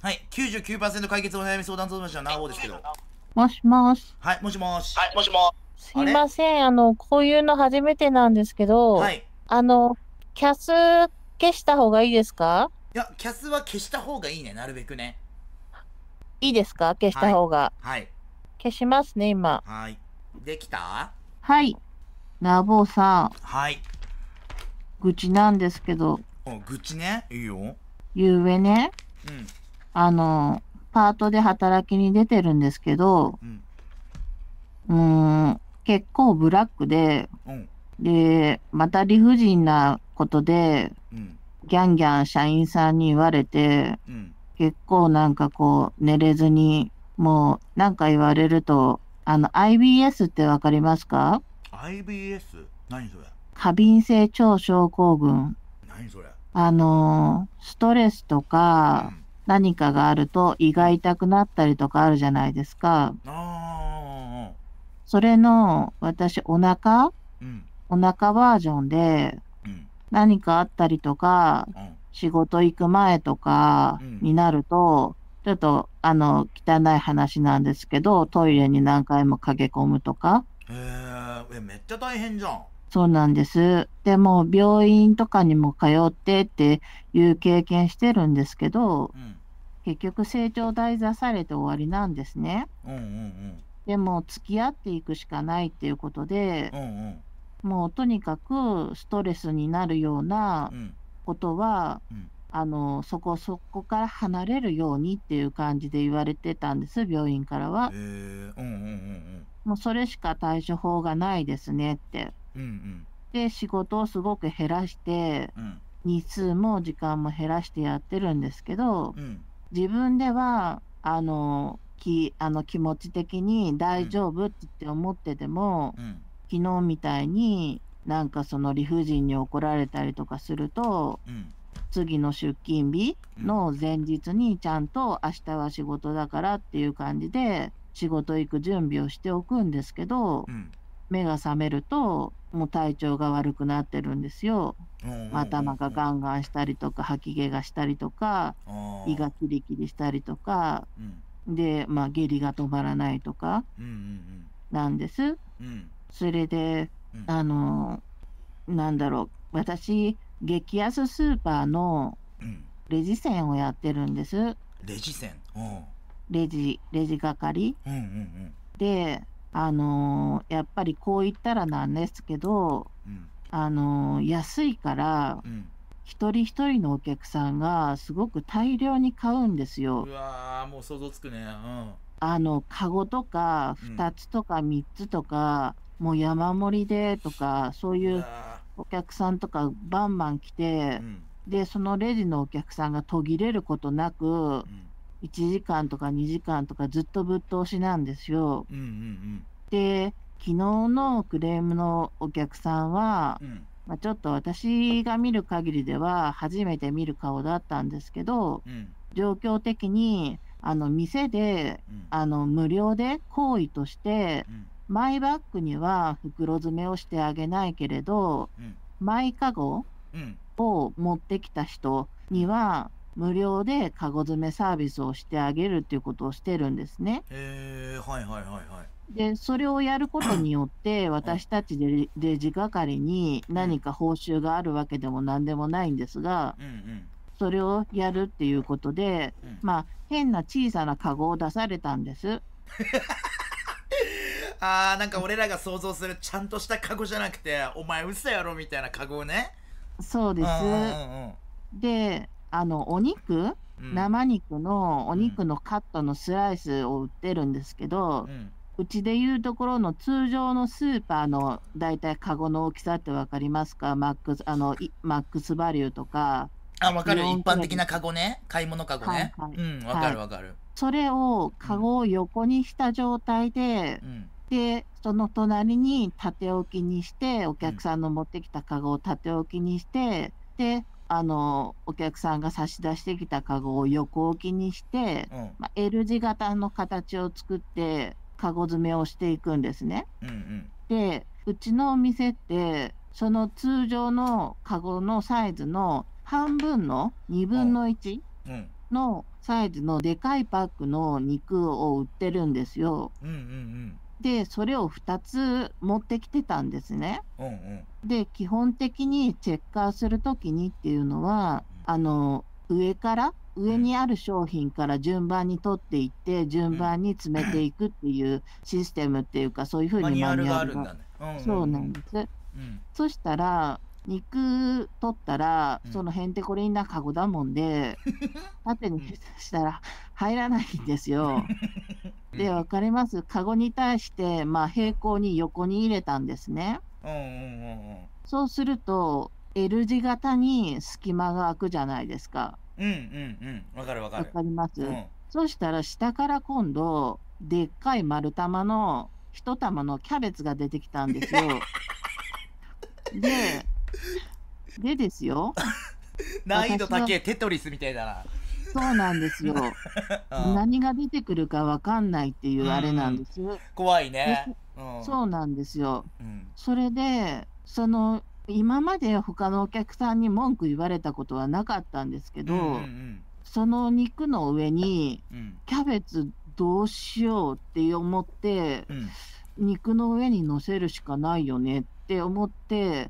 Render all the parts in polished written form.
はい、99%解決お悩み相談相談者のなおですけど。 もしもし。 はい、もしもし。 すいあれません。こういうの初めてなんですけど、 はい。 あの、キャス消した方がいいですか？ いや、キャスは消した方がいいね、なるべくね。 いいですか？消しはい。 た方が。 はい。 消しますね、今。 はい。できた。 はい。なぼうさん、 はい。 愚痴なんですけど、 お、愚痴ね。いいよ。うん。 ゆうべね、あの、パートで働きに出てるんですけど、 うん。 結構ブラックで、 うん。 で、また理不尽なことで、 うん。 ギャンギャン社員さんに言われて、 うん。 結構なんかこう、寝れずに、もうなんか言われると、IBS ってわかりますか？ IBS？ 何それ？ 過敏性腸症候群。 何それ？ ストレスとかうん。 何かがあると胃うん。 が痛くなったりとかあるじゃないですか。 あそれの私ー。うん。 お腹バージョンでうん。 何かあったりとか、 うん。 仕事行く前とかうん。 になると、ちょっと汚い話なんですけど、トイレに何回も駆け込むとか、 めっちゃ大変じゃん。 そうなんです。でも病院とかにも通ってっていう経験してるんですけど、 うん。 結局成長台座されて終わりなんですね。 うんうんでも付き合っていくしかないっていうことで、 うん。うんうん。 もうとにかくストレスになるようなうん。 ことは、 うん。 そこから離れるようにっていう感じで言われてたんです、病院からは。 うんうんうんもうそれしか対処法がないですねって。 うん。うんで、仕事をすごく減らして、 うん。 日数も時間も減らしてやってるんですけど、 うん。 自分では、気持ち的にうん。 大丈夫って言って思ってても、 うん。 昨日みたいになんかその理不尽に怒られたりとかすると、 うん。 次の出勤日うん。 の前日にちゃんと明日は仕事だからっていう感じで仕事行く準備をしておくんですけど、 うん。 目が覚めるともう体調が悪くなってるんですよ。 うんうんうんうん。 頭がガンガンしたりとか、吐き気がしたりとか、 あ胃があ。 キリキリしたりとか、 うん。 で、まあ下痢が止まらないとかうんうんなんです。 うん。うん。 それで、 うん。 あの、なんだろう、私、激安スーパーのうん。 レジ船をやってるんです。 レジ線。うん。 レジ係うんうんで、やっぱりこう言ったらなんですけど、 うん。 安いから、 うん。 一人一人のお客さんがすごく大量に買うんですうん。うよ。 わー、もう想像つくね。 カゴとか、 うん。うん。 二つとか三つとか、もう山盛りでとか、そうういうわお客さんとかバンバン来ー。うて、 ん。 で、そのレジのお客さんが途切れることなく、 うん。 1時間とか2時間とかずっとぶっ通しなんですよ。 うんうんで、昨日のクレームのお客さんは、 うん。うん。 まあ、ちょっと私が見る限りでは初めて見る顔だったんですけど、 うん。 状況的に、店で、 うん。 無料で行為として、 うん。 マイバッグには袋詰めをしてあげないけれど、 うん。 マイカゴうん。 を持ってきた人には、無料でカゴ詰めサービスをしてあげるっていうことをしてるんですね。 はいはいはいはい。 で、それをやることによって、 うん。 私たちでレジ係にうん。 何か報酬があるわけでも何でもないんですが、 うんうん。 それをやるっていうことで、 うん。 まあ、変な小さなカゴを出されたんです。 なんか俺らが想像するちゃんとしたカゴじゃなくて、お前嘘やろみたいなカゴね。 そううんうです。 んで、 うんうん。 生肉のおうん。 肉のカットのスライスを売ってるんですけど、 うん。 うちでいうところの通常のスーパーのだいたいカゴの大きさってわかりますか？マックスバリューとか、 あ、わかる。 イオン一般的な系列。 カゴね。買い物カゴね。 はいはい。 うん、わかはい。 るわかる。 それを、 うん。 カゴを横にした状態で、 うん。 で、その隣に縦置きにして、おうん。 客さんの持ってきたカゴを縦置きにして、で、お客さんが差し出してきたカゴを横置きにして、 うん。 まあ、L 字型の形を作って、カゴ詰めをしていくんですね。 うん。 で、うちのお店って、その通常のカゴのサイズの半分の2 うん。 分の1 うん。 のサイズのでかいパックの肉を売ってるんですよ。 うんうんで、それを2つ持ってきてたんですね。 うんうんで、基本的にチェッカーするときにっていうのは、上にある商品から順番に取っていって、順番に詰めていくっていうシステムっていうか、そういうふうにママニュアルニュアルが。 があるんだね。うんうんそうなんです。 うんそしたら、肉取ったら、 うんそのへんてこりんなカゴだもんで、縦にしたら入らないんですよ。で、わかります。カゴに対して、平行に横に入れたんですね。 うんうんうんそうすると、L 字型に隙間が空くじゃないですか。 うんうんうんうん、わかるわかる。 わかりまうす。 んそしたら下から今度、でっかい丸玉の一玉のキャベツが出てきたんですよ。で、ですよ、 難易度私は、 高いテトリスみたいだな。 そうなんですよ。何が出てくるかわかんないっていうんうあれなんです。 怖いで、 ね。うんそうなんですよ。 うんそれで、今まで他のお客さんに文句言われたことはなかったんですけうんうど、 んその肉の上にうんキャベツどうしようって思って、 うん肉の上に乗せるしかないよねって思って、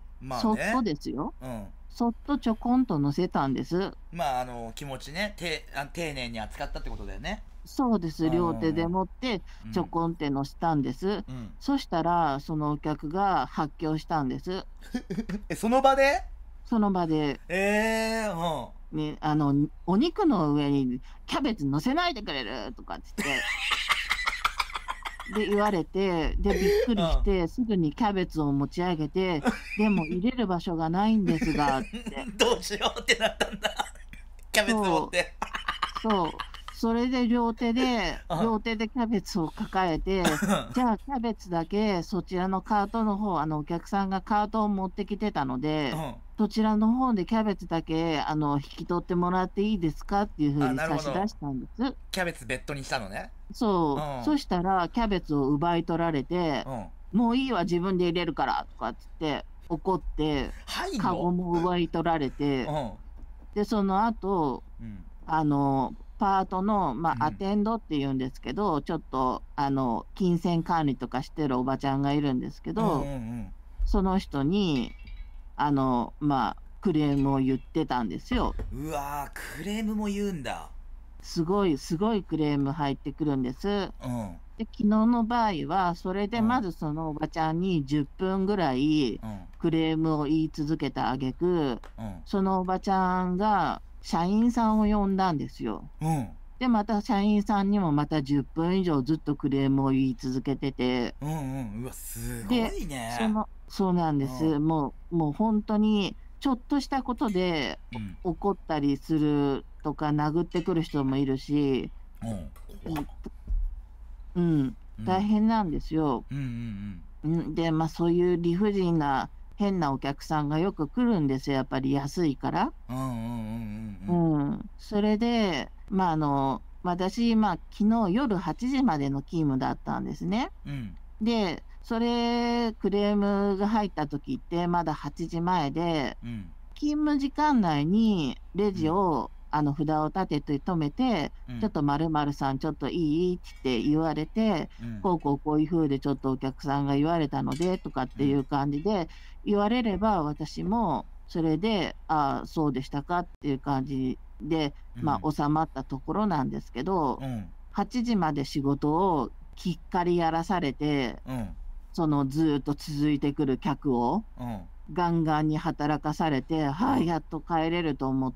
そっとまあね。 ですよ。 うんそっとちょこんと乗せたんです。 まあ気持ちね、丁寧に扱ったってことだよね。 そうです。 うん両手で持ってうんちょこんって乗せたんです。 うんそしたら、そのお客が発狂したんです。 その場でその場で。 うんね、お肉の上にキャベツ乗せないでくれるとかって言って、で、言われて、で、びっくりして、すぐにキャベツを持ち上げて、でも入れる場所がないんですが、って。 どうしようってなったんだ。キャベツ持ってそう。それで両手でうんキャベツを抱えて、じゃあキャベツだけそちらのカートの方、お客さんがカートを持ってきてたので、 うんそちらの方でキャベツだけ引き取ってもらっていいですかっていうふうになるほど差し出したんです。 キャベツベッドにしたのね。 そうう。 んそしたらキャベツを奪い取られて、 うんもういいわ、自分で入れるからとかって言って怒って、 はいカゴのも奪い取られて、 うんで、その後、 うんパートの、 んアテンドっていうんですけど、ちょっと、金銭管理とかしてるおばちゃんがいるんですけうんど、 うんその人に、クレームを言ってたんですよ。 うわー、クレームも言うんだ。 すごいクレーム入ってくるんです。 うんで、昨日の場合は、それでまずそのおばちゃんに10分ぐらいうんクレームを言い続けた挙句、 うんそのおばちゃんが社員さんを呼んだんですよ。 うんで、また社員さんにもまた10分以上ずっとクレームを言い続けてて、 うんうわ、すごで、 いね。 そうなんです。 うもう本当に、ちょっとしたことでうん怒ったりするとか、殴ってくる人もいるし、 うんうん、大変なんですよ。 うんうんで、そういう理不尽な変なお客さんがよく来るんですよ。やっぱり安いから。 うんうんうんうんそれで、私、昨日夜8時までの勤務だったんですね。 うんで、クレームが入った時ってまだ8時前で、 うん勤務時間内にレジを、札を立てて止めて、 うんちょっと〇〇さんちょっといいって言われて、 うんこういう風でちょっとお客さんが言われたのでとかっていう感じで言われれば、私もそれで、ああ、そうでしたかっていう感じで、収まったところなんですけど、 うん 8時まで仕事をきっかりやらされて、 うんずーっと続いてくる客をうんガンガンに働かされて、やっと帰れると思って、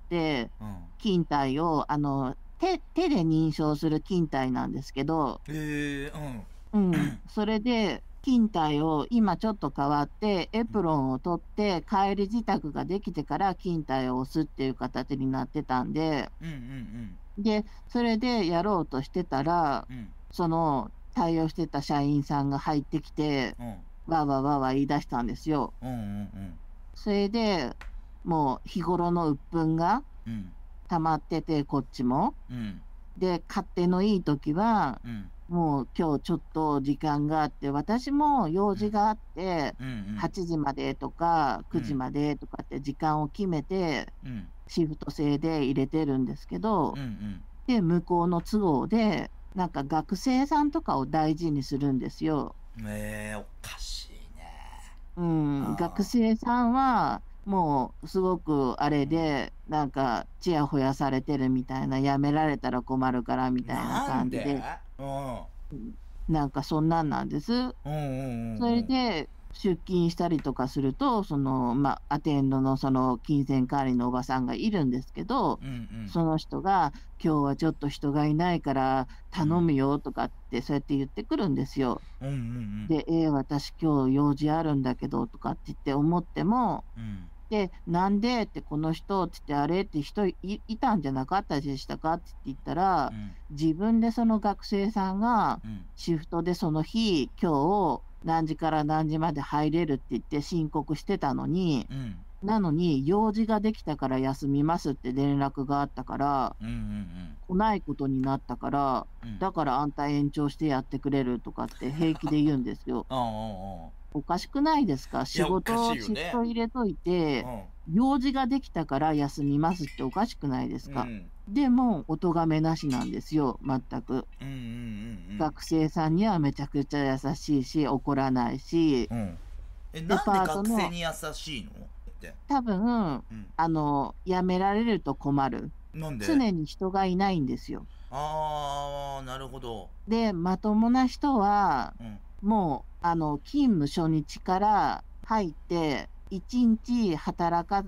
うん勤怠を、手で認証する勤怠なんですけど、それで、勤怠を今ちょっと変わって、エプロンを取って帰り支度ができてから勤怠を押すっていう形になってたんで、 うんうんで、それでやろうとしてたら、 うんその対応してた社員さんが入ってきて、 うんわーわーわーわー言い出したんですよ。 うんうんそれでもう日頃の鬱憤がうん溜まってて、こっちも。 うんで、勝手のいい時は、 うんもう今日ちょっと時間があって、私も用事があって、 うん 8時までとか9時までとかって時間を決めて、 うんシフト制で入れてるんですけどうん、 で、向こうの都合で、なんか学生さんとかを大事にするんですよ。 おかしいね。 学生さんは、もうすごくあれうん。 で、なんか、ちやほやされてるみたいな、やめられたら困るからみたいななんで？ 感じで、 うん。 うんなんかそんなんなんです。 うんうんそれうんで、出勤したりとかすると、アテンドのその金銭管理のおばさんがいるんですけど、 うん。うんうん。 その人が、今日はちょっと人がいないからうん。 頼むよとかって、そうやって言ってくるんですよ。 うんうんうん。 で、私今日用事あるんだけどとかって言って思っても、 うん。 で、なんでってこの人って言って、あれって人いたんじゃなかったでしたかって言ったら、 うん。 自分でその学生さんがうん。 シフトでその日、今日何時から何時まで入れるって言って申告してたのに、 うん。 なのに用事ができたから休みますって連絡があったから、 うんうん。 来ないことになったから、 うん。 だからあんた延長してやってくれるとかって平気で言うんですよ。 うんうんうん。 おかしくないですか？ いや、おかしいよシフね。 ト入れといて、 う用事ができたから休みますっておかしくないですん。うか？ ん。 でも、お咎めなしなんですよ、全く。 うんうん学生さんにはめちゃくちゃ優しいし、怒らないし、 うんうん。 デなんでパートの、 学生に優しいのって。 多分、 うん。 辞められると困る。 なんで？ 常に人がいないんですよ。 あー、なるほど。 で、まともな人は、 うん。 もう、勤務初日から入って、1日働か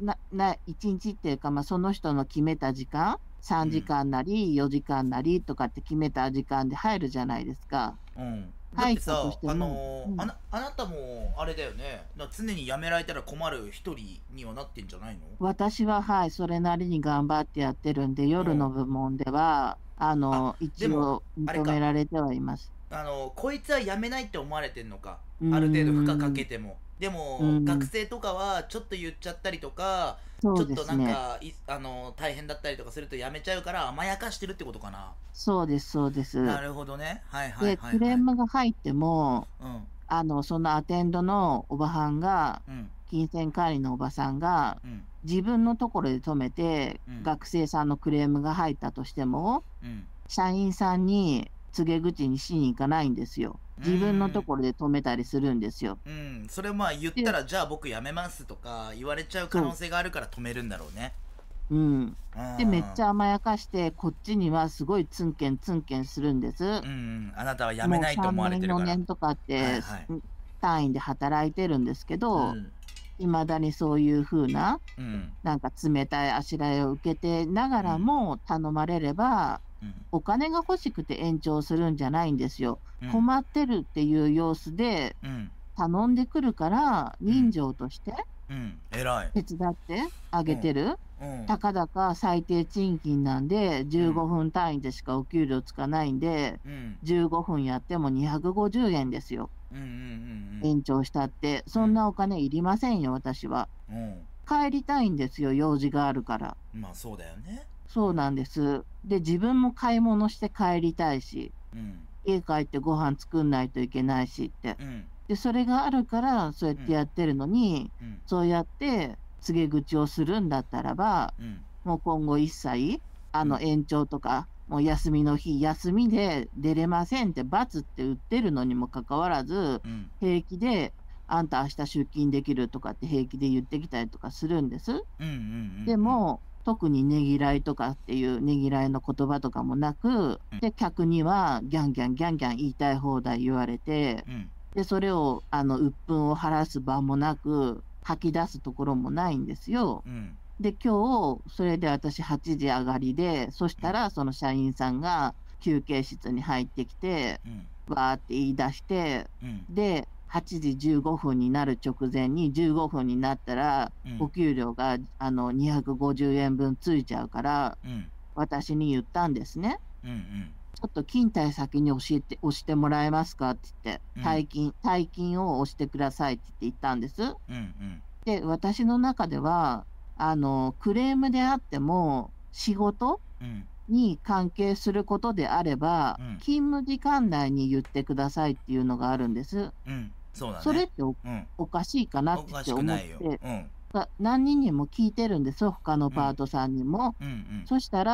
1日っていうか、その人の決めた時間、3 うん。 時間なり4時間なりとかって決めた時間で入るじゃないですか。 うん。だっ入ったとてさ、 しても、 あなたも、あれだよね。常に辞められたら困る一人にはなってんじゃないの？ 私は、はい、それなりに頑張ってやってるんで、 うん。 夜の部門では、 あ、でも、 一応認めあれか。 られてはいます。 こいつは辞めないって思われてんのか。 うーある程度負荷かん、 けても。でも、学うん、 生とかはちょっと言っちゃったりとか、 そちょっとうですね。 大変だったりとかすると辞めちゃうから甘やかしてるってことかな。 そうです、そうです。 なるほどね。はいはいで、 はいはい。 クレームが入っても、 うん。 そのアテンドのおばはんが、 うん。 金銭管理のおばさんが、 うん。 自分のところで止めて、 うん。 学生さんのクレームが入ったとしても、 うん。 社員さんに告げ口にしに行かないんですよ。 うー自分のとん。 ころで止めたりするんですよ。 うん。それまあ言ったで、 ら、じゃあ僕辞めますとか言われちゃう可そう、 能性があるから止めるんだろうね。 うん。 うん。 で、めっちゃ甘やかして、こっちにはすごいツンケンツンケンするんです。 うんうん。あなたは辞めもうないと思 3年、 われてるから。 4年とかって、 はいはい。 単位で働いてるんですけど、 うん。 未だにそういう風な、 うん。 なんか冷たいあしらいを受けてながうん。 らも頼まれれば、 うん。 お金が欲しくて延長するんじゃないんですよ。 うん。 困ってるっていう様子でうん。 頼んでくるから、 うん。 人情としてうん。偉い。 手伝ってあうん。 げてる。 うん。 たかだか最低賃金なんで、15 うん。 分単位でしかお給料つかないんで、 うん。 15分やっても250円ですよ。 うん。うん。 延長したって。 うん。 そんなお金いりませんよ、私は。 うん。 帰りたいんですよ、用事があるから。 まあそうだよね。 そうなんです。で、自分も買い物して帰りたいし、 うん。 家帰ってご飯作んないといけないしって。 うん。 で、それがあるから、そうやっうん。 てやってるのに、 うん。 そうやって告げ口をするんだったらば、 うん。 もう今後一切、 うん。 延長とか、もう休みの日、休みで出れませんって罰って売ってるのにもかかわらず、 うん。 平気で、あんた明日出勤できるとかって平気で言ってきたりとかするんです。 うん。うん。うん。 でも、特にねぎらいとかっていうねぎらいの言葉とかもなく、 うん。 で、客にはギャンギャンギャンギャン言いたい放題言われて、 うん。 で、それを、鬱憤を晴らす場もなく、吐き出すところもないんですよ。 うん。 で、今日、それで私8時上がりで、そしうん。 たらその社員さんが休憩室に入ってきて、 うん。 わーって言い出して、 うん。 で、8時15分になる直前に15分になったら、 うん。 お給料が250円分ついちゃうから、 うん。 私に言ったんですね。 うん。 ちょっと勤怠先に押してもらえますかって言って、 うん。 退勤を押してくださいって言ったんです。 うん。 で、私の中では、クレームであっても、仕事うん。 に関係することであれば、 うん。 勤務時間内に言ってくださいっていうのがあるんです。 うん。そうだね。 それってうん。 おかしいかなっておかしく思っないよ。 て、 うん。 何人にも聞いてるんですよ、他のうん。 パートさんにも。 うん。うん。 そしたら、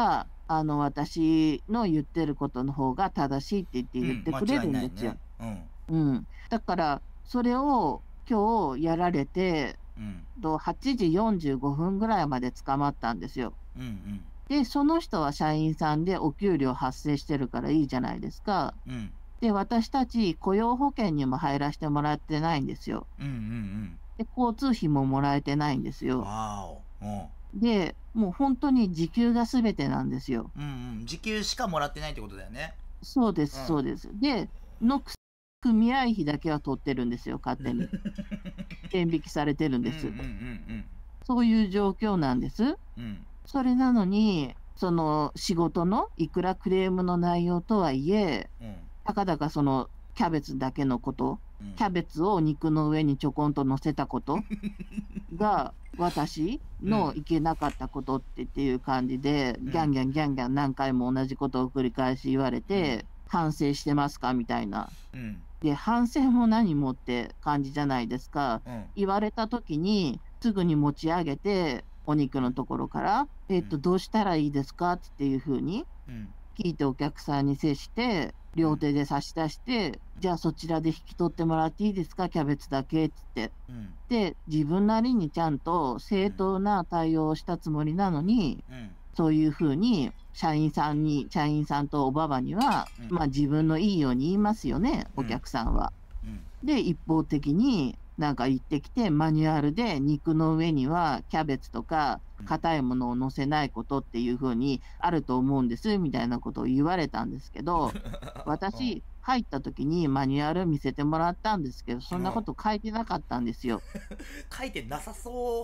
私の言ってることの方が正しいって言ってくれるんですよ。だから、それを今日やられて、8時45分ぐらいまで捕まったんですよ。で、その人は社員さんでお給料発生してるからいいじゃないですか。で、私たち雇用保険にも入らせてもらってないんですよ。で、交通費ももらえてないんですよ。で、もう本当に時給が全てなんですよ。 時給しかもらってないってことだよね。 そうです、そうです。で、組合費だけは取ってるんですよ、勝手に。天引きされてるんです。そういう状況なんです。それなのに、その仕事のいくらクレームの内容とはいえ、たかだかそのキャベツだけのこと、キャベツを肉の上にちょこんと乗せたことが私のいけなかったことっていう感じで、ギャンギャンギャンギャン何回も同じことを繰り返し言われて、反省してますかみたいな。で、反省も何もって感じじゃないですか。言われた時にすぐに持ち上げて、お肉のところから、どうしたらいいですかっていうふうに聞いてお客さんに接して、両手で差し出して、じゃあそちらで引き取ってもらっていいですか、キャベツだけって言って。で、自分なりにちゃんと正当な対応をしたつもりなのに、そういうふうに社員さんとおばばには、まあ自分のいいように言いますよね、お客さんは。で、一方的になんか言ってきて、マニュアルで肉の上にはキャベツとか硬いものを乗せないことっていうふうにあると思うんですみたいなことを言われたんですけど、私、入った時にマニュアル見せてもらったんですけど、そんなこと書いてなかったんですよ。 書いてなさそう。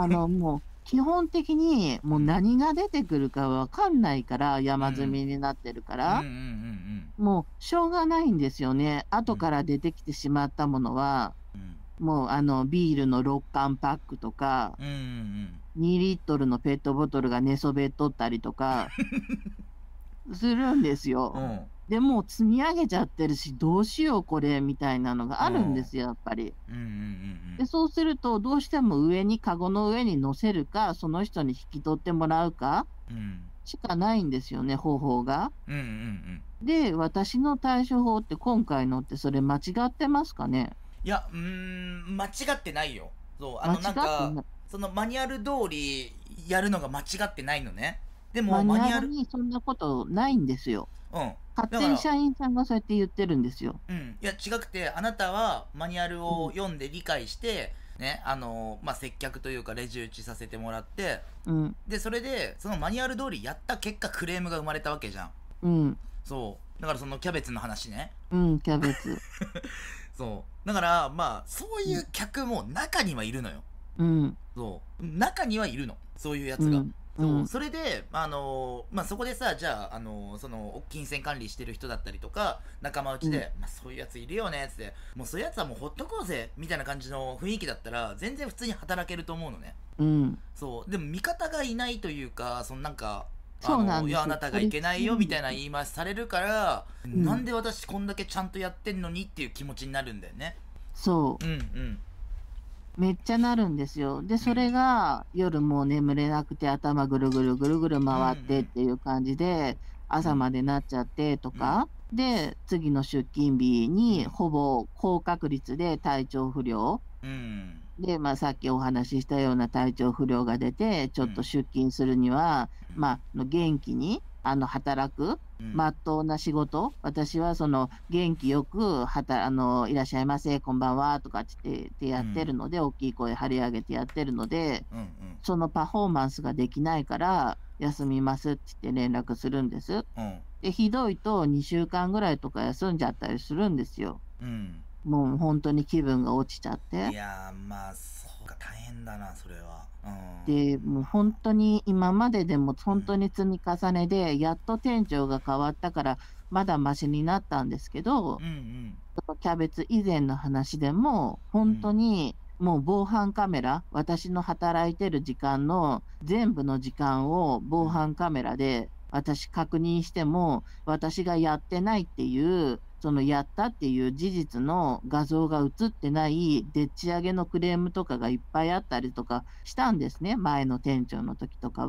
もう基本的にもう何が出てくるかわかんないから、山積みになってるから、もうしょうがないんですよね。後から出てきてしまったものは、もうビールの6缶パックとか、2リットルのペットボトルが寝そべっとったりとか、するんですよ。でもう積み上げちゃってるし、どうしようこれみたいなのがあるんですよ、やっぱり。で、そうすると、どうしてもカゴの上に乗せるか、その人に引き取ってもらうかしかないんですよね、方法が。で、私の対処法って今回のってそれ間違ってますかね？ いや、間違ってないよ。そう、なんか、そのマニュアル通りやるのが間違ってないのね。でも、 マニュアルにそんなことないんですよ。勝手に社員さんがそうやって言ってるんですよ。 いや、違くて、あなたはマニュアルを読んで理解して、ね、まあ、接客というかレジ打ちさせてもらって、で、それで、そのマニュアル通りやった結果、クレームが生まれたわけじゃん。そう。だからそのキャベツの話ね。 キャベツ。 そう。だから、まあ、そういう客も中にはいるのよ。そう。中にはいるの。そういうやつが。そうそれで、まあ、そこでさ、じゃあ、その、金銭管理してる人だったりとか、仲間内で、まあ、そういうやついるよね、つって、もうそういうやつはもうほっとこうぜ、みたいな感じの雰囲気だったら、全然普通に働けると思うのね。そう。でも、味方がいないというか、そのなんか、いや、あなたがいけないよ、みたいな言い回しされるから、なんで私こんだけちゃんとやってんのにっていう気持ちになるんだよね。 そう。めっちゃなるんですよ。で、それが夜もう眠れなくて頭ぐるぐるぐるぐる回ってっていう感じで、朝までなっちゃってとか、で、次の出勤日にほぼ高確率で体調不良。で、まあさっきお話ししたような体調不良が出て、ちょっと出勤するには、まあ、元気に、働く、まっとうな仕事、私はその元気よくいらっしゃいませ、こんばんはとかって言ってやってるので、大きい声張り上げてやってるので、そのパフォーマンスができないから、休みますって言って連絡するんです。で、ひどいと2週間ぐらいとか休んじゃったりするんですよ。もう本当に気分が落ちちゃって。 いやー、まあ、そうか、大変だな、それは。 で、もう本当に今まででも本当に積み重ねで、やっと店長が変わったから、まだマシになったんですけど、キャベツ以前の話でも、本当にもう防犯カメラ、私の働いてる時間の全部の時間を防犯カメラで私確認しても、私がやってないっていう、そのやったっていう事実の画像が映ってないでっち上げのクレームとかがいっぱいあったりとかしたんですね、前の店長の時とかは。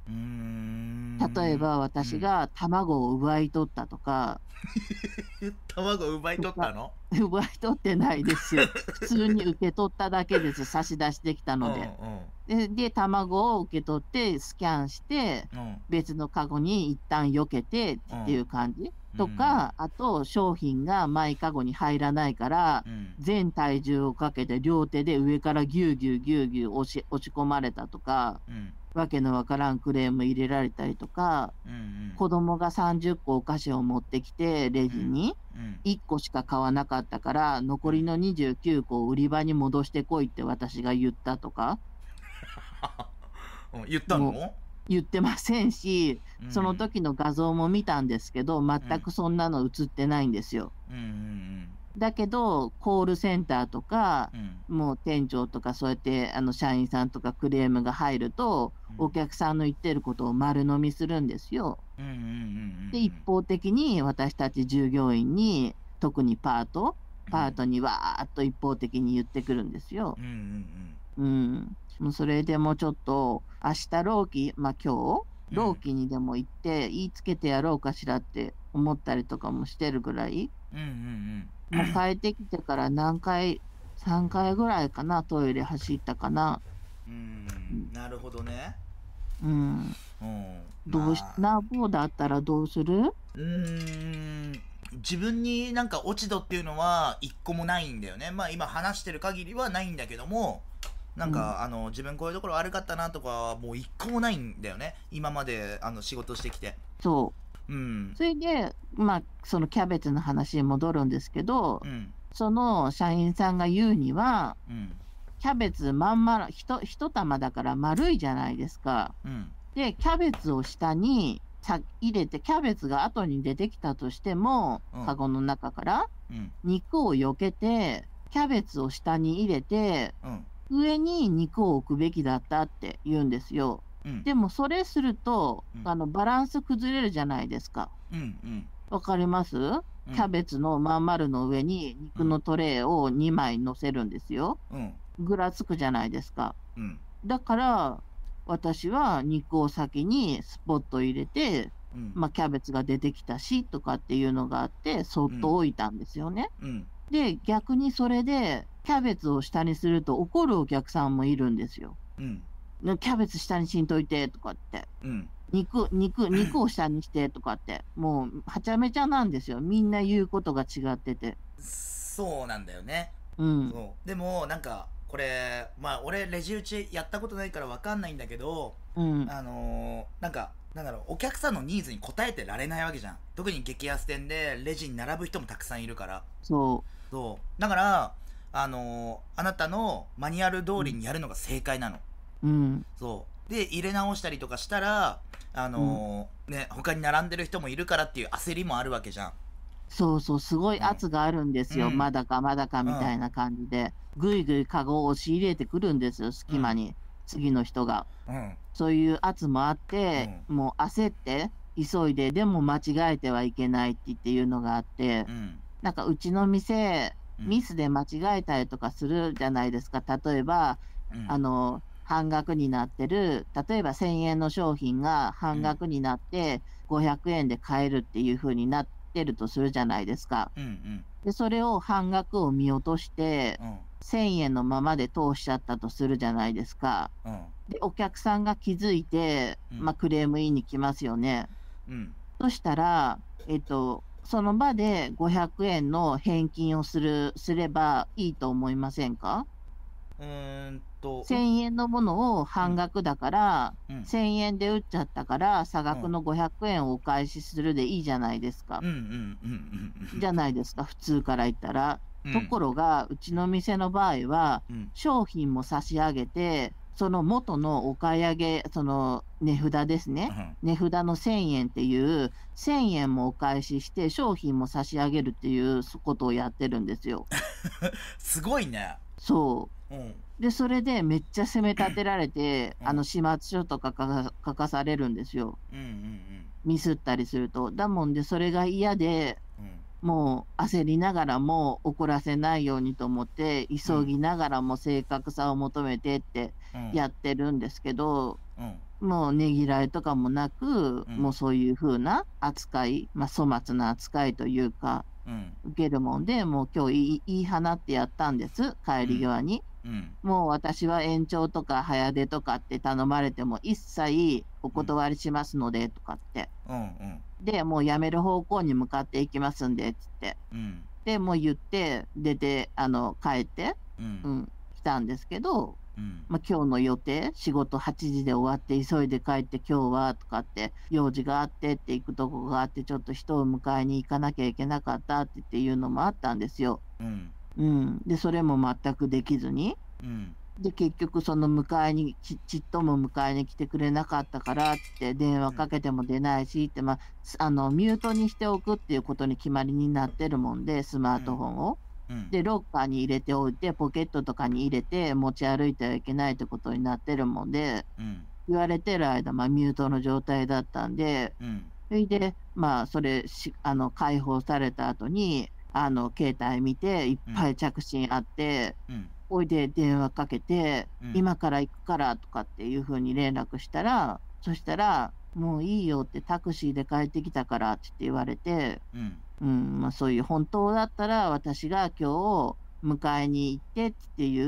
例えば私が卵を奪い取ったとか。 卵を奪い取ったの？ 奪い取ってないですよ。普通に受け取っただけです。差し出してきたので。で、卵を受け取ってスキャンして、別のカゴに一旦避けてっていう感じ。とか、あと商品がマイカゴに入らないから、全体重をかけて両手で上からギューギューギューギュー押し込まれたとか、わけのわからんクレーム入れられたりとか、子供が30個お菓子を持ってきてレジに1個しか買わなかったから残りの29個を売り場に戻してこいって私が言ったとか。 言ったの？ 言ってませんし、その時の画像も見たんですけど、全くそんなの映ってないんですよ。だけど、コールセンターとか、もう店長とかそうやって社員さんとかクレームが入ると、お客さんの言ってることを丸飲みするんですよ。で、一方的に私たち従業員に、特にパートにわーっと一方的に言ってくるんですよ。もうそれでもちょっと、明日今日、朗希にでも行って言いつけてやろうかしらって思ったりとかもしてるぐらい。もう帰ってきてから3回ぐらいかな、トイレ走ったかな。 なるほどね。 ナボーだったらどうする？ 自分になんか落ち度っていうのは一個もないんだよね。今話してる限りはないんだけども、なんか、自分こういうところ悪かったなとかはもう一個もないんだよね。今まで仕事してきて。 そう。それで、そのキャベツの話に戻るんですけど、その社員さんが言うには、キャベツまん丸、一玉だから丸いじゃないですか。で、キャベツを下に入れて、キャベツが後に出てきたとしても、カゴの中から、肉を避けて、キャベツを下に入れて、上に肉を置くべきだったって言うんですよ。でもそれすると、バランス崩れるじゃないですか。わかります？キャベツのまん丸の上に肉のトレーを2枚乗せるんですよ。ぐらつくじゃないですか。だから私は肉を先にスポット入れて、キャベツが出てきたしとかっていうのがあってそっと置いたんですよね。で逆にそれでキャベツを下にすると怒るお客さんもいるんですよ。キャベツ下にしんといてとかって、肉を下にしてとかって、もうはちゃめちゃなんですよ。みんな言うことが違ってて。 そうなんだよね。でもなんかこれ俺レジ打ちやったことないから分かんないんだけど、なんかなんだろう、お客さんのニーズに応えてられないわけじゃん。特に激安店でレジに並ぶ人もたくさんいるから。だからあなたのマニュアル通りにやるのが正解なの。で入れ直したりとかしたら他に並んでる人もいるからっていう焦りもあるわけじゃん。 すごい圧があるんですよ。まだかまだかみたいな感じで、ぐいぐいカゴを押し入れてくるんですよ、隙間に、次の人が。そういう圧もあって、もう焦って急いで、でも間違えてはいけないっていうのがあって、なんかうちの店、ミスで間違えたりとかするじゃないですか。例えば、半額になってる、例えば1000円の商品が半額になって500円で買えるっていう風になってるとするじゃないですか。で、それを半額を見落として、1000円のままで通しちゃったとするじゃないですか。で、お客さんが気づいて、クレーム言いに来ますよね。そしたら、その場で500円の返金をすればいいと思いませんか？1000円のものを半額だから、1000円で売っちゃったから差額の500円をお返しするでいいじゃないですか。じゃないですか、普通から言ったら。ところがうちの店の場合は、商品も差し上げて、その元のお買い上げ、その値札ですね、値札の1000円っていう1000円もお返しして商品も差し上げるっていうことをやってるんですよ。 すごいね。 でそれでめっちゃ責め立てられて、始末書とか書かされるんですよ。ミスったりすると。だもんでそれが嫌で、もう焦りながらも怒らせないようにと思って急ぎながらも正確さを求めてってやってるんですけど、 もうねぎらいとかもなく、 うんもうそういう風な扱い、粗末な扱いというか、 うん受けるもんで、もう今日いい放ってやったんです、帰り際に。 うんもう私は延長とか早出とかって頼まれても一切おうん断りしますのでとかって。 うんうんで、もうやめる方向に向かっていきますんで、つって。 うんで、もう言って、出て、帰って、 うん来たんですけど、 うん今日の予定、仕事8時で終わって急いで帰って今日はとかって、用事があってって行くとこがあって、ちょっと人を迎えに行かなきゃいけなかったっていうのもあったんですよ。 うんで、それも全くできずに。 うんで、結局その迎えに、ちっとも迎えに来てくれなかったからって電話かけても出ないしって、ミュートにしておくっていうことに決まりになってるもんで、スマートフォンを。 うんで、ロッカーに入れておいて、ポケットとかに入れて持ち歩いてはいけないってことになってるもんで、 うん言われてる間、ミュートの状態だったんで、 うんそれで、それし、解放された後に、携帯見て、いっぱい着信あって、 うんおいで電話かけて、 うん今から行くからとかっていう風に連絡したら、そしたら、もういいよってタクシーで帰ってきたからって言われて、そういう本当だったら私が今日迎えに行ってっていう、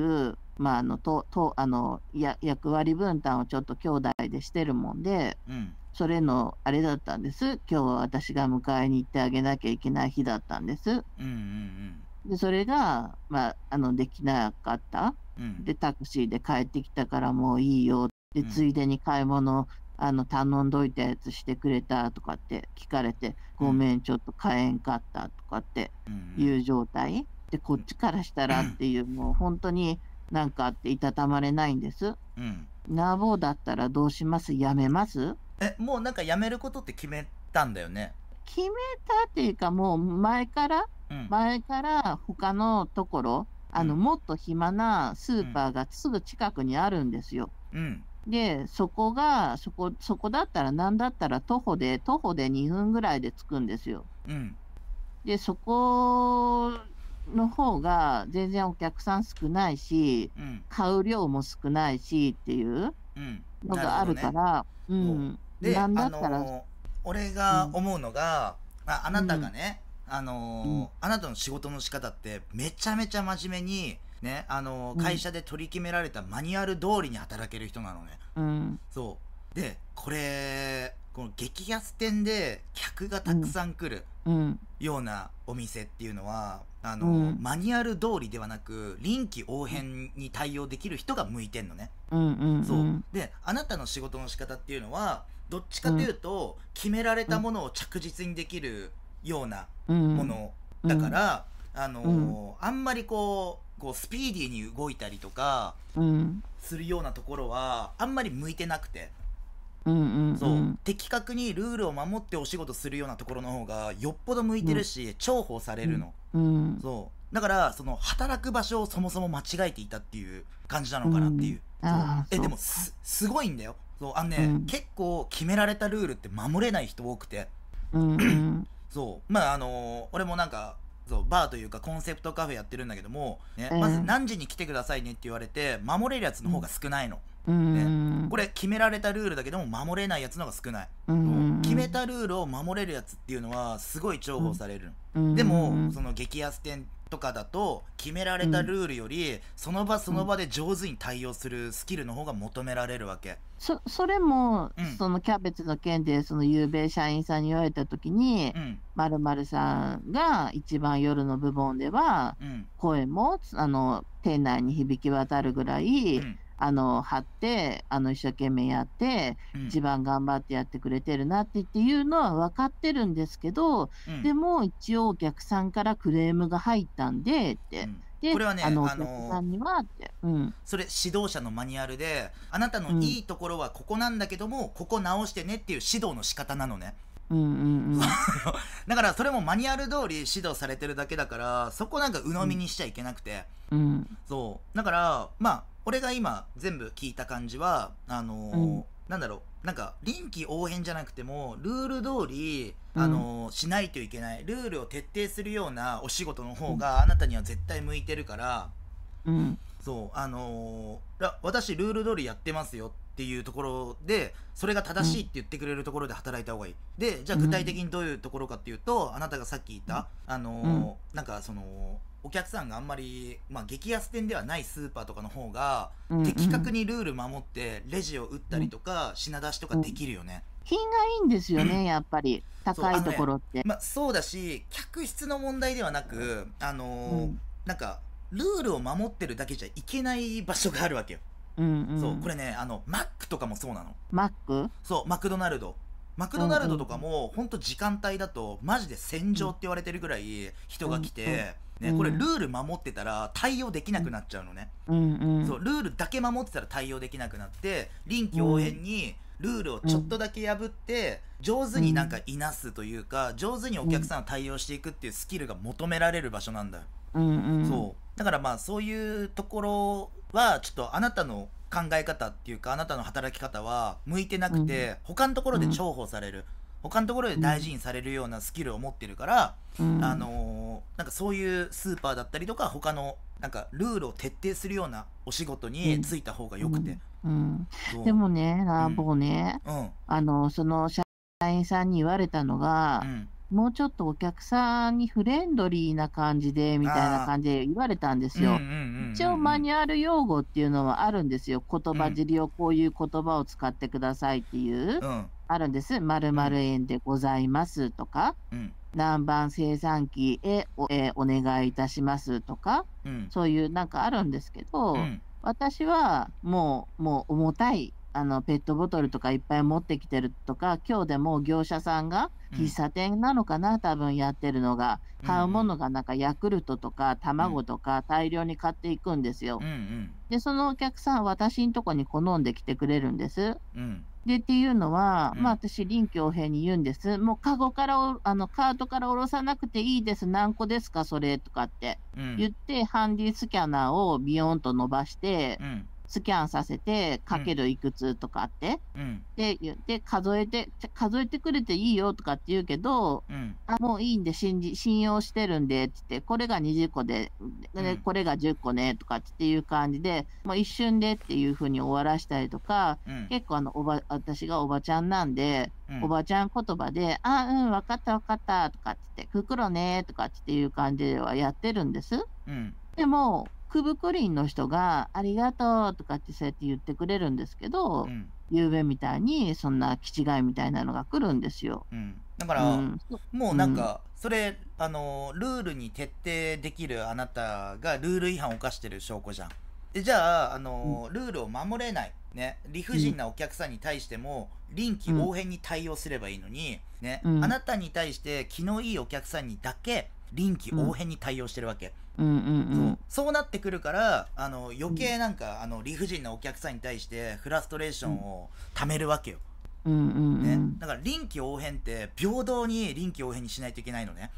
役割分担をちょっと兄弟でしてるもんで、 うんそれのあれだったんです。今日は私が迎えに行ってあげなきゃいけない日だったんです。 うんうんで、それが、できなかった。 うんで、タクシーで帰ってきたからもういいよ。で、 うんついでに買い物、頼んどいたやつしてくれたとかって聞かれて、ごめん、ちょっと買えんかったとかっていう状態。で、こっちからしたらっていう、もう本当になんかあっていたたまれないんです。 うんなぼだったらどうします？やめます？ もうなんかやめることって決めたんだよね。 決めたっていうか、もう前からうん他のところ、もっと暇なスーパーがすぐ近くにあるんですよ。 うんで、そこだったら、なんだったら徒歩で2分ぐらいで着くんですよ。 うんで、そこの方が全然お客さん少ないし、 うん買う量も少ないしっていううんのがあるかなら、 で、 なんだったら、 俺が思うのが、あなたがね、 んあなたの仕事の仕方ってめちゃめちゃ真面目にね、会社で取り決められたマニュアル通りに働ける人なのね。そうで、この激安店で客がたくさん来るようなお店っていうのは、マニュアル通りではなく臨機応変に対応できる人が向いてんのね。そうで、あなたの仕事の仕方っていうのはどっちかというと、決められたものを着実にできるようなものだから、あんまりこうスピーディーに動いたりとかするようなところはあんまり向いてなくて、そう的確にルールを守ってお仕事するようなところの方がよっぽど向いてるし、重宝されるの。そうだから、その働く場所をそもそも間違えていたっていう感じなのかなっていう。でもすごいんだよ。そう結構決められたルールって守れない人多くて、そう俺もなんかバーというかコンセプトカフェやってるんだけども、ね、まず何時に来てくださいねって言われて守れるやつの方が少ないの。これ決められたルールだけども守れないやつの方が少ない。決めたルールを守れるやつっていうのはすごい重宝される。でもその激安店とかだと決められたルールよりその場その場で上手に対応するスキルの方が求められるわけ。 それも、そのキャベツの件でその夕べ社員さんに言われた時に、〇〇さんが一番夜の部門では、声も店内に響き渡るぐらい、張って一生懸命やって、一番頑張ってやってくれてるなっていうのは分かってるんですけど、でも一応お客さんからクレームが入ったんでって。 これはね、 お客さんにはって、 それ指導者のマニュアルで、あなたのいいところはここなんだけども、ここ直してねっていう指導の仕方なのね。だからそれもマニュアル通り指導されてるだけだから、そこなんか鵜呑みにしちゃいけなくて、そうだから俺が今全部聞いた感じはなんだろう、なんか臨機応変じゃなくてもルール通りしないといけない、ルールを徹底するようなお仕事の方があなたには絶対向いてるから、そう私ルール通りやってますよっっていうところで、それが正しいって言ってくれるところで働いた方がいい。でじゃあ具体的にどういうところかっていうと、あなたがさっき言ったなんかそのお客さんがあんまり、まあ、激安店ではないスーパーとかの方が的確にルール守ってレジを打ったりとか品出しとかできるよね。 品がいいんですよね、やっぱり高いところって。 まあ、そうだし、客室の問題ではなく、なんかルールを守ってるだけじゃいけない場所があるわけよ。そうこれね、マックとかもそうなの。 マック？ そう、マクドナルドとかもほんと時間帯だとマジで戦場って言われてるぐらい人が来て、ね、これルール守ってたら対応できなくなっちゃうのね。そうルールだけ守ってたら対応できなくなって、臨機応変にルールをちょっとだけ破って上手になんかいなすというか、上手にお客さんを対応していくっていうスキルが求められる場所なんだよ。そうだからまあそういうところはちょっとあなたの考え方っていうか、あなたの働き方は向いてなくて、他のところで重宝される、他のところで大事にされるようなスキルを持ってるから、なんかそういうスーパーだったりとか他のなんかルールを徹底するようなお仕事に就いた方がよくて。 でもね、僕ね、その社員さんに言われたのが、もうちょっとお客さんにフレンドリーな感じでみたいな感じで言われたんですよ。一応マニュアル用語っていうのはあるんですよ。言葉尻をこういう言葉を使ってくださいっていう、あるんです。〇〇円でございますとか、何番精算機へお願いいたしますとか、そういうなんかあるんですけど、私はもう重たいペットボトルとかいっぱい持ってきてるとか、今日でも業者さんが喫茶店なのかな、多分やってるのが、買うものがなんかヤクルトとか卵とか大量に買っていくんですよ。でそのお客さん私んとこに好んできてくれるんです。でっていうのは、まあ私臨機応変に言うんです。もうカゴからカートから下ろさなくていいです。何個ですかそれとかって言って、ハンディスキャナーをビヨンと伸ばして、スキャンさせてかけるいくつとかって、で数えてくれていいよとかって言うけど、もういいんで信用してるんでって言って、これが20個で、これが10個ねとかっていう感じで、もう一瞬でっていう風に終わらしたりとか、結構私がおばちゃんなんで、おばちゃん言葉で、分かった分かったとかって言って、袋ねとかっていう感じではやってるんです。でもクブクリンの人が「ありがとう」とかってそうやって言ってくれるんですけど、ゆうべみたいにそんな気違いみたいなのが来るんですよ。 だから、もうなんか、それルールに徹底できるあなたがルール違反を犯してる証拠じゃん。でじゃあルールを守れないね、理不尽なお客さんに対しても臨機応変に対応すればいいのに、ね、あなたに対して気のいいお客さんにだけ臨機応変に対応してるわけ。そうなってくるから余計なんか理不尽なお客さんに対してフラストレーションをためるわけよ。だから臨機応変って平等に臨機応変にしないといけないのね。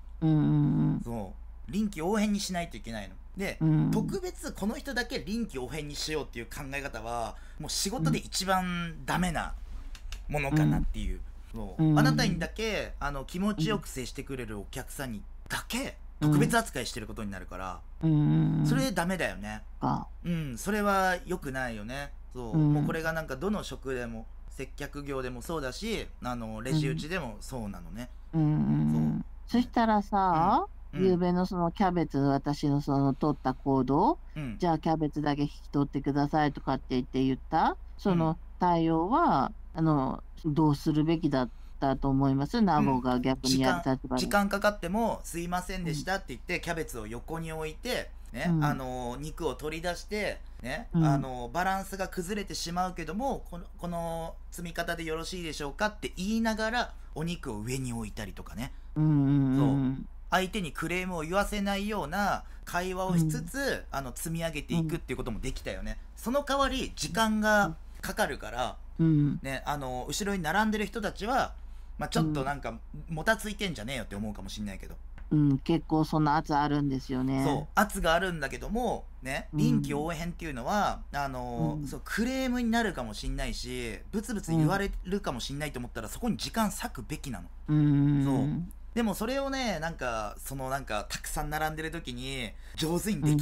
そう臨機応変にしないといけないので、特別この人だけ臨機応変にしようっていう考え方はもう仕事で一番ダメなものかなっていう。あなたにだけ気持ちよく接してくれるお客さんにだけ特別扱いしてることになるから、それダメだよね。それは良くないよね。もうこれがなんかどの職でも接客業でもそうだしレジ打ちでもそうなのね。 そしたらさ、ゆうべのそのキャベツ、私のその取った行動、じゃあキャベツだけ引き取ってくださいとかって言ったその対応はどうするべきだったと思います？ナボが逆にやる立場で。 時間かかっても「すいませんでした」って言ってキャベツを横に置いて、ね肉を取り出して、ねバランスが崩れてしまうけどもこの積み方でよろしいでしょうかって言いながらお肉を上に置いたりとかね。相手にクレームを言わせないような会話をしつつ、積み上げていくっていうこともできたよね。その代わり時間がかかるから、ね、後ろに並んでる人たちは、ちょっとなんかもたついてんじゃねえよって思うかもしんないけど、 結構そんな圧あるんですよね。 そう圧があるんだけどもね、臨機応変っていうのはそうクレームになるかもしんないしブツブツ言われるかもしんないと思ったら、そこに時間割くべきなの。そうでもそれをねなんかたくさん並んでる時に上手にできる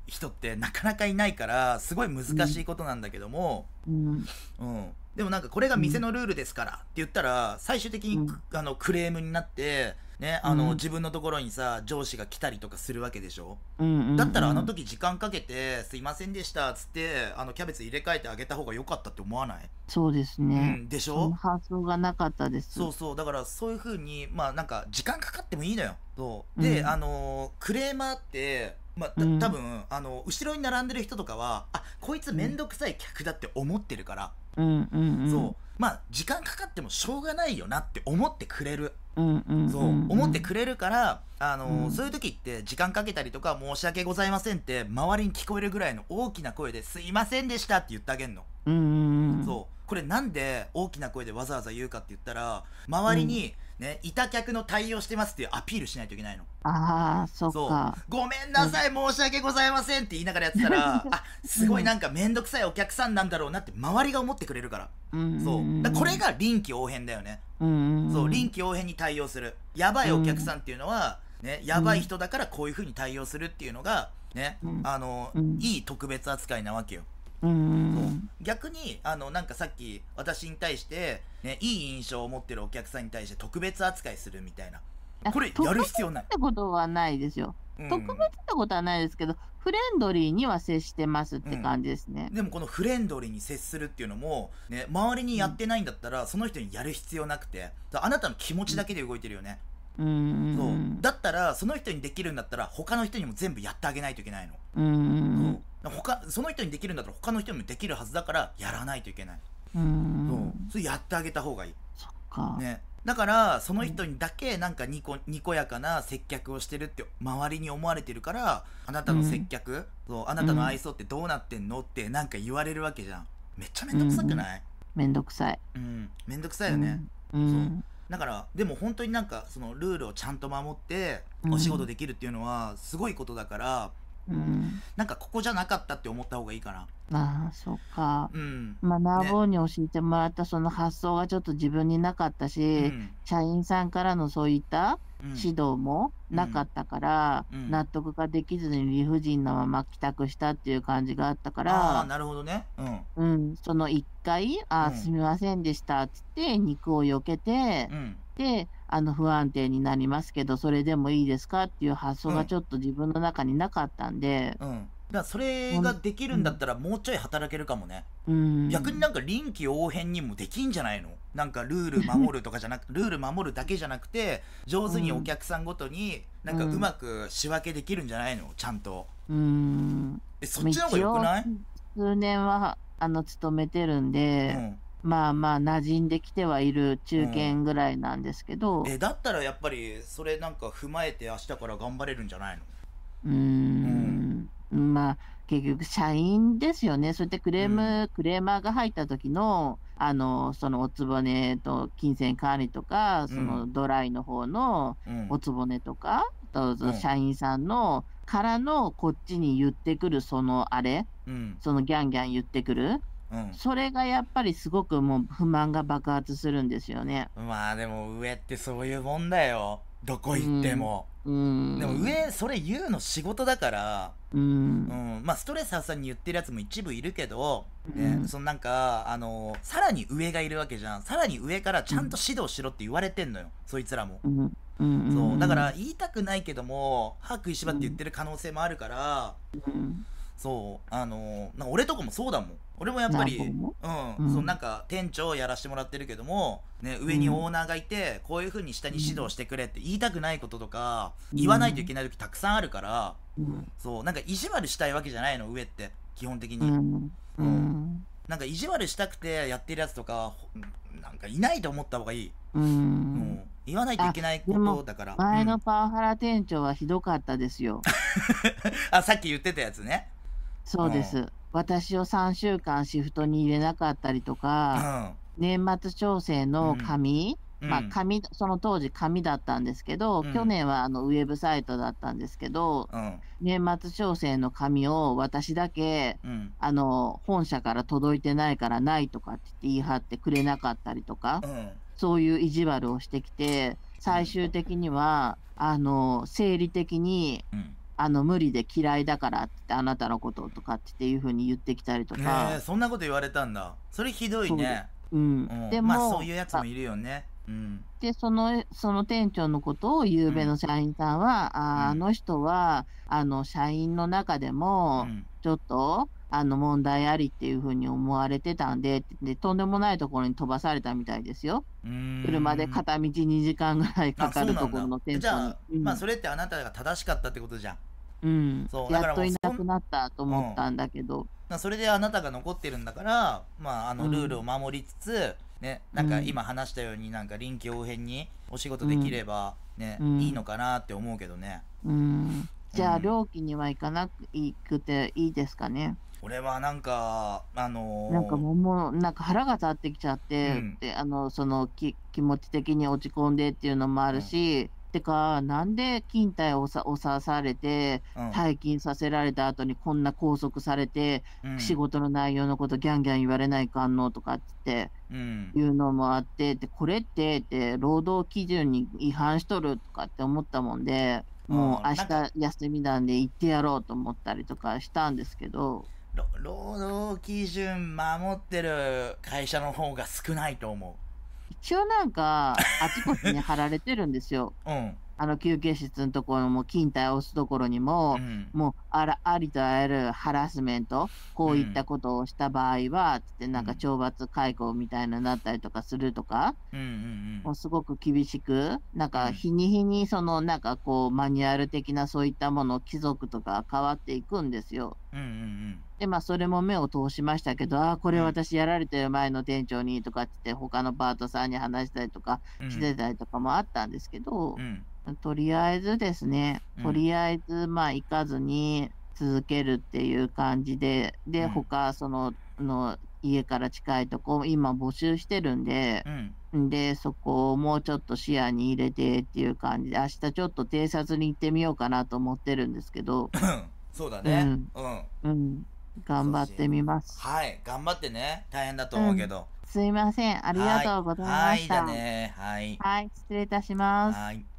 人ってなかなかいないからすごい難しいことなんだけども、でもなんかこれが店のルールですからって言ったら最終的にクレームになってね、自分のところにさ上司が来たりとかするわけでしょ。だったらあの時時間かけてすいませんでしたっつってキャベツ入れ替えてあげた方が良かったって思わない？ そうですね。 でしょ？ その発想がなかったです。 そうそう、だからそういう風にまあなんか時間かかってもいいのよ。そうで、クレーマーってまあ多分後ろに並んでる人とかはこいつめんどくさい客だって思ってるから、そうまあ時間かかってもしょうがないよなって思ってくれる。そう思ってくれるからそういう時って時間かけたりとか申し訳ございませんって周りに聞こえるぐらいの大きな声ですいませんでしたって言ってあげんの。そうこれなんで大きな声でわざわざ言うかって言ったら周りにね、いた客の対応してますっていうアピールしないといけないの。 そっか。 ごめんなさい、申し訳ございませんって言いながらやってたらすごいなんかめんどくさいお客さんなんだろうなって周りが思ってくれるから。そうだこれが臨機応変だよね。そう臨機応変に対応するやばいお客さんっていうのは、ね、やばい人だからこういう風に対応するっていうのがね、いい特別扱いなわけよ。そう逆になんかさっき私に対して、ね、いい印象を持ってるお客さんに対して特別扱いするみたいなこれやる必要ない。 特別ってことはないですよ。特別ってことはないですけどフレンドリーには接してますって感じですね。 でもこのフレンドリーに接するっていうのも、ね、周りにやってないんだったら、その人にやる必要なくてあなたの気持ちだけで動いてるよね。そうだったらその人にできるんだったら他の人にも全部やってあげないといけないの。その人にできるんだったら他の人にもできるはずだからやらないといけない。それやってあげた方がいい。 そっか、 ね、だからその人にだけなんかにこやかな接客をしてるって周りに思われてるからあなたの接客、あなたの愛想ってどうなってんのってなんか言われるわけじゃん。めっちゃめんどくさくない？ めんどくさい。 めんどくさいよね。そうだからでも本当になんかそのルールをちゃんと守ってお仕事できるっていうのはすごいことだから、なんかここじゃなかったって思った方がいいかな。 そっか。まあナーボーに教えてもらったその発想がちょっと自分になかったし、社員さんからのそういった指導もなかったから、納得ができずに理不尽なまま帰宅したっていう感じがあったから、 なるほどね。 その1回すみませんでしたっつって肉を避けて、で不安定になりますけどそれでもいいですかっていう発想がちょっと自分の中になかったんで、 だからそれができるんだったらもうちょい働けるかもね。逆になんか臨機応変にもできんじゃないの？なんかルール守るとかじゃなくルール守るだけじゃなくて上手にお客さんごとになんかうまく仕分けできるんじゃないの？ちゃんと。そっちの方がよくない？ 数年は勤めてるんで、まあまあ馴染んできてはいる中堅ぐらいなんですけど、 だったらやっぱりそれなんか踏まえて明日から頑張れるんじゃないの？ まあ結局社員ですよね。そうやってクレーマーが入った時のそのおつぼねと金銭管理とか、そのドライの方のおつぼねとか、社員さんのからのこっちに言ってくるそのそのギャンギャン言ってくる。それがやっぱりすごくもう不満が爆発するんですよね。 まあでも上ってそういうもんだよ。どこ行っても。でも上それ言うの仕事だから、まあストレス発散に言ってるやつも一部いるけど、そのなんかさらに上がいるわけじゃん。さらに上からちゃんと指導しろって言われてんのよ、そいつらも。そうだから言いたくないけども歯食いしばって言ってる可能性もあるから、そうなんか俺とかもそうだもん。俺もやっぱりそうなんか店長やらしてもらってるけども、ね、上にオーナーがいてこういう風に下に指導してくれって言いたくないこととか言わないといけない時たくさんあるから、そうなんか意地悪したいわけじゃないの上って基本的に。なんか意地悪したくてやってるやつとかなんかいないと思った方がいい。言わないといけないことだから。 前のパワハラ店長はひどかったですよ。 さっき言ってたやつね。 そうです。私を3週間シフトに入れなかったりとか、年末調整の紙、その当時紙だったんですけど、去年はウェブサイトだったんですけど、年末調整の紙を私だけ、本社から届いてないからないとかって言い張ってくれなかったりとか、そういう意地悪をしてきて、最終的には生理的に無理で嫌いだからってあなたのこととかっていうふうに言ってきたりとか。 そんなこと言われたんだ。それひどいね。 でも、 まあそういうやつもいるよね。 で、その店長のことをゆうべの社員さんは、あの人は、社員の中でも、ちょっと、問題ありっていうふうに思われてたんで、とんでもないところに飛ばされたみたいですよ。車で片道2時間ぐらいかかるところの店長に。 じゃあ、まあそれってあなたが正しかったってことじゃん。 やっといなくなったと思ったんだけど。 それであなたが残ってるんだから、まあルールを守りつつ、ね、なんか今話したようになんか臨機応変にお仕事できればね、いいのかなって思うけどね。 じゃあ料金には行かなくていいですかね。 俺はなんかなんかもうなんか腹が立ってきちゃって、でその気持ち的に落ち込んでっていうのもあるし、てかなんで勤怠を刺されて退勤させられた後にこんな拘束されて、仕事の内容のことギャンギャン言われないかんのとかっていうのもあって、でこれって労働基準に違反しとるとかって思ったもんで、もう明日休みなんで行ってやろうと思ったりとかしたんですけど。 労働基準守ってる会社の方が少ないと思う。 一応なんかあちこちに貼られてるんですよ。休憩室のところも勤怠を押すところにも、もうありとあらゆるハラスメント、こういったことをした場合はってなんか懲罰解雇みたいなのになったりとかするとか、もうすごく厳しく、なんか日に日にそのなんかこうマニュアル的なそういったもの貴族とか変わっていくんですよ。でまあそれも目を通しましたけど、これ私やられてる前の店長にとかって他のパートさんに話したりとかしてたりとかもあったんですけど、とりあえずですね、とりあえずまあ行かずに続けるっていう感じで、他家から近いとこ今募集してるんで、でそこをもうちょっと視野に入れてっていう感じで、明日ちょっと偵察に行ってみようかなと思ってるんですけど。 そうだね。 頑張ってみます。 はい、頑張ってね。大変だと思うけど。 すいません。ありがとうございました。 はい、じゃあね。はい。 はい、失礼いたします。 はい。